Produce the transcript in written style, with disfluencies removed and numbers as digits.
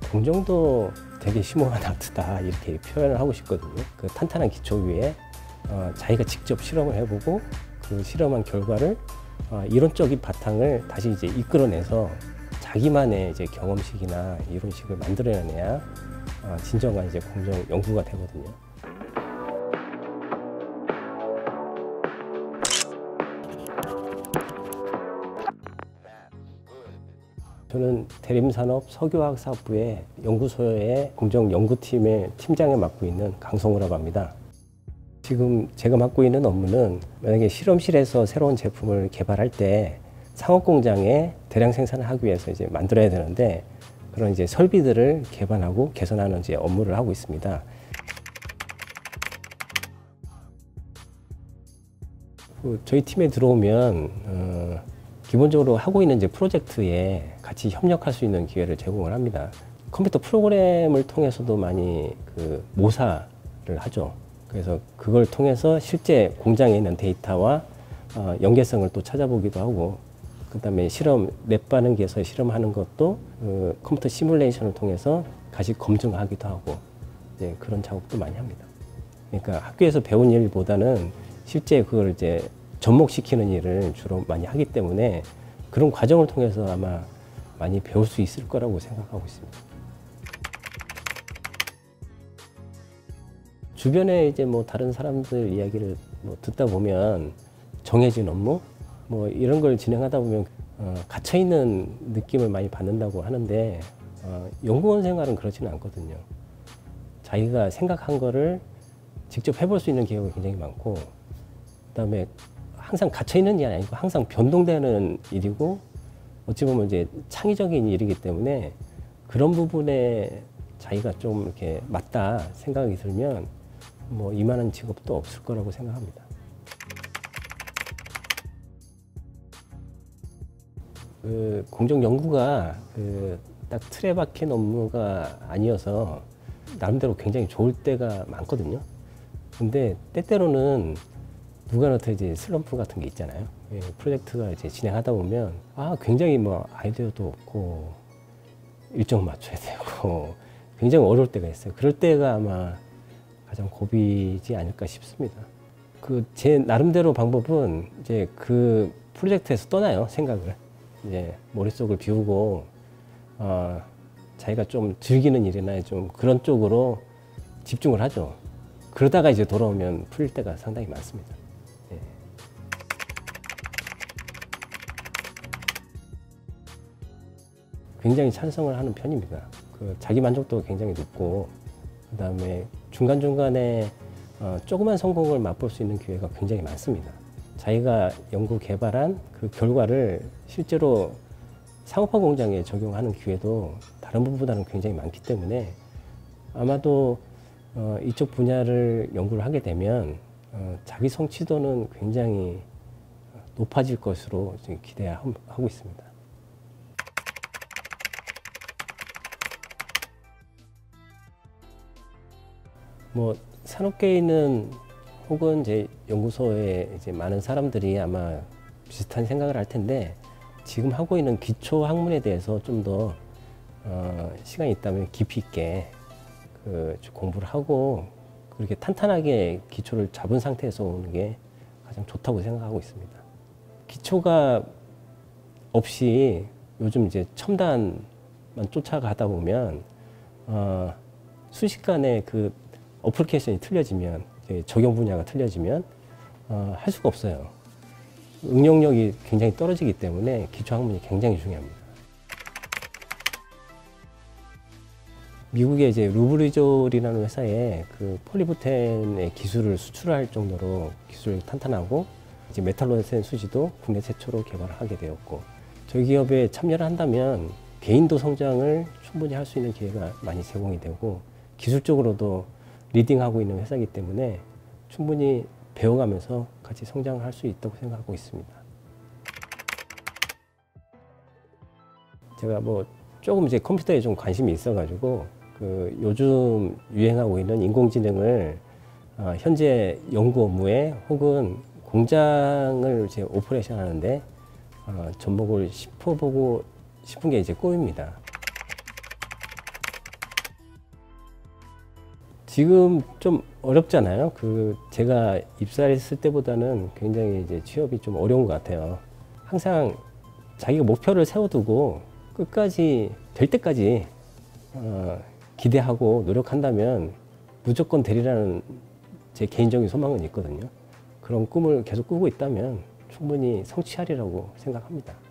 공정도 되게 심오한 아트다 이렇게 표현을 하고 싶거든요. 그 탄탄한 기초 위에 자기가 직접 실험을 해보고 그 실험한 결과를 이론적인 바탕을 다시 이제 이끌어내서 자기만의 이제 경험식이나 이론식을 만들어내야 진정한 이제 공정 연구가 되거든요. 저는 대림산업 석유화학사업부의 연구소의 공정연구팀의 팀장을 맡고 있는 강성우라고 합니다. 지금 제가 맡고 있는 업무는 만약에 실험실에서 새로운 제품을 개발할 때 상업공장에 대량 생산을 하기 위해서 이제 만들어야 되는데 그런 이제 설비들을 개발하고 개선하는 이제 업무를 하고 있습니다. 저희 팀에 들어오면 기본적으로 하고 있는 이제 프로젝트에 같이 협력할 수 있는 기회를 제공을 합니다. 컴퓨터 프로그램을 통해서도 많이 모사를 하죠. 그래서 그걸 통해서 실제 공장에 있는 데이터와 연계성을 또 찾아보기도 하고, 그다음에 실험 랩 반응기에서 실험하는 것도 컴퓨터 시뮬레이션을 통해서 같이 검증하기도 하고, 이제 그런 작업도 많이 합니다. 그러니까 학교에서 배운 일보다는 실제 그걸 이제 접목시키는 일을 주로 많이 하기 때문에 그런 과정을 통해서 아마 많이 배울 수 있을 거라고 생각하고 있습니다. 주변에 이제 뭐 다른 사람들 이야기를 듣다 보면 정해진 업무 이런 걸 진행하다 보면 갇혀 있는 느낌을 많이 받는다고 하는데 연구원 생활은 그렇지는 않거든요. 자기가 생각한 거를 직접 해볼 수 있는 기회가 굉장히 많고, 그다음에 항상 갇혀 있는 일이 아니고 항상 변동되는 일이고, 어찌 보면 이제 창의적인 일이기 때문에 그런 부분에 자기가 좀 이렇게 맞다 생각이 들면 이만한 직업도 없을 거라고 생각합니다. 공정 연구가 딱 틀에 박힌 업무가 아니어서 나름대로 굉장히 좋을 때가 많거든요. 근데 때때로는 누구나 이제 슬럼프 같은 게 있잖아요. 프로젝트가 이제 진행하다 보면 굉장히 아이디어도 없고 일정 맞춰야 되고 굉장히 어려울 때가 있어요. 그럴 때가 아마 가장 고비지 않을까 싶습니다. 제 나름대로 방법은 이제 그 프로젝트에서 떠나요. 생각을 이제 머릿속을 비우고 자기가 좀 즐기는 일이나 좀 그런 쪽으로 집중을 하죠. 그러다가 이제 돌아오면 풀릴 때가 상당히 많습니다. 굉장히 찬성을 하는 편입니다. 자기 만족도가 굉장히 높고, 그다음에 중간중간에 조그만 성공을 맛볼 수 있는 기회가 굉장히 많습니다. 자기가 연구 개발한 그 결과를 실제로 상업화 공장에 적용하는 기회도 다른 분보다는 굉장히 많기 때문에 아마도 이쪽 분야를 연구를 하게 되면 자기 성취도는 굉장히 높아질 것으로 지금 기대하고 있습니다. 산업계에 있는 혹은 제 연구소에 이제 많은 사람들이 아마 비슷한 생각을 할 텐데, 지금 하고 있는 기초 학문에 대해서 좀 더 시간이 있다면 깊이 있게 공부를 하고 그렇게 탄탄하게 기초를 잡은 상태에서 오는 게 가장 좋다고 생각하고 있습니다. 기초가 없이 요즘 이제 첨단만 쫓아가다 보면 순식간에 어플리케이션이 틀려지면, 적용 분야가 틀려지면 할 수가 없어요. 응용력이 굉장히 떨어지기 때문에 기초 학문이 굉장히 중요합니다. 미국의 이제 루브리졸이라는 회사에 폴리부텐의 기술을 수출할 정도로 기술이 탄탄하고, 이제 메탈로센 수지도 국내 최초로 개발을 하게 되었고, 저희 기업에 참여를 한다면 개인도 성장을 충분히 할 수 있는 기회가 많이 제공이 되고, 기술적으로도 리딩하고 있는 회사이기 때문에 충분히 배워가면서 같이 성장할 수 있다고 생각하고 있습니다. 제가 조금 이제 컴퓨터에 좀 관심이 있어가지고 요즘 유행하고 있는 인공지능을 현재 연구 업무에 혹은 공장을 이제 오퍼레이션 하는데 접목을 짚어보고 싶은 게 이제 꿈입니다. 지금 좀 어렵잖아요. 제가 입사했을 때보다는 굉장히 이제 취업이 좀 어려운 것 같아요. 항상 자기가 목표를 세워두고 끝까지 될 때까지 기대하고 노력한다면 무조건 되리라는 제 개인적인 소망은 있거든요. 그런 꿈을 계속 꾸고 있다면 충분히 성취하리라고 생각합니다.